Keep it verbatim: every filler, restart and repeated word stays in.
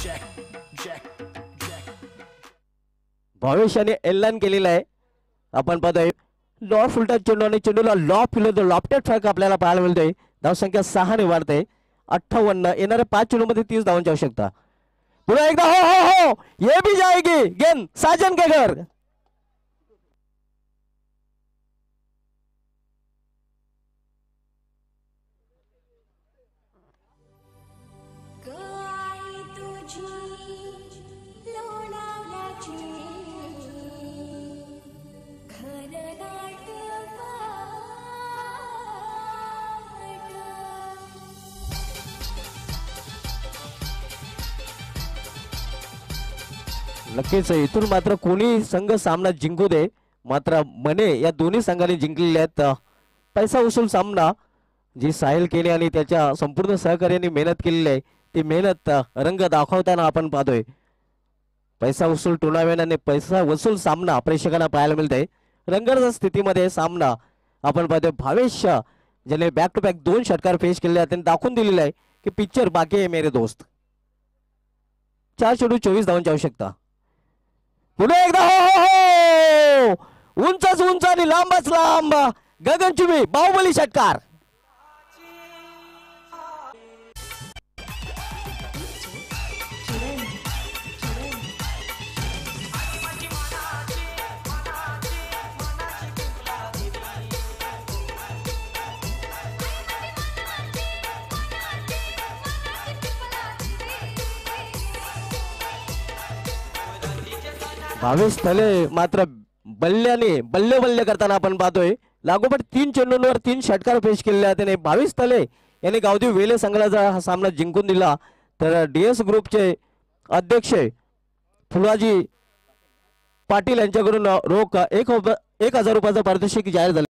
भविष्याने एलान केलेला आहे। आपण पाहतोय लॉ फुलटा चेंडू आणि चेंडूला लॉ फिरवतो लॉफ्टेड फॅक आपल्याला पाहायला मिळतोय। धावसंख्या सहा ने वाढते अठ्ठावन्न। येणाऱ्या पाच चेंडू मध्ये तीस धावांची आवश्यकता। पुन्हा एकदा हो हो हो ये भी जाएगी गेंद साजन के घर। नक्कीच इथून मात्र कोणी संघ सामना जिंकू दे, मात्र मने या दोन्ही संघांनी जिंकलेले आहेत। पैसा वसूल सामना जी साहिल केले आणि त्याच्या संपूर्ण सहकार्याने मेहनत केलेली आहे ती मेहनत रंग दाखवताना आपण पाहतोय। पैसा वसूल टुर्नामेंट आणि पैसा वसूल सामना प्रेक्षकांना पाहायला मिळतंय। रंगत स्थितीमध्ये सामना आपण पाहतोय। भावेश ज्याने बॅक टू बॅक दोन षटकार फेस केले आहेत त्यांनी दाखवून दिलेलं आहे की पिक्चर बाकी आहे मेरे दोस्त। चार चेंडू चोवीस धावांची आवश्यकता। पुन्हा एकदा हो हो हो उंचच उंच आणि लांबच लांब गगनचुंबी बाहुबली षटकार। भावेश तले मात्र बल्ल्याने बल्ले बल्ले करताना आपण पाहतोय। लागोपाठ तीन चेंडूंवर तीन षटकार पेश केलेले आहेत त्याने। भावेश तले यांनी गावदेव वेले संघाचा हा सामना जिंकून दिला। तर डीएस ग्रुपचे अध्यक्ष फुलाजी पाटील यांच्याकडून रोख एक एक हजार रुपयाचा पारितोषिक जाहीर झाले।